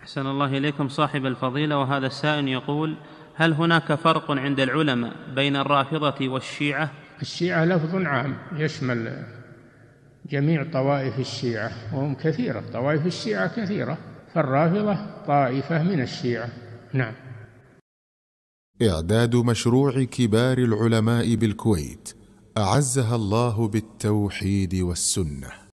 أحسن الله إليكم صاحب الفضيلة. وهذا السائل يقول: هل هناك فرق عند العلماء بين الرافضة والشيعة؟ الشيعة لفظ عام يشمل جميع طوائف الشيعة، وهم كثيرة، طوائف الشيعة كثيرة، فالرافضة طائفة من الشيعة. نعم. إعداد مشروع كبار العلماء بالكويت أعزها الله بالتوحيد والسنة.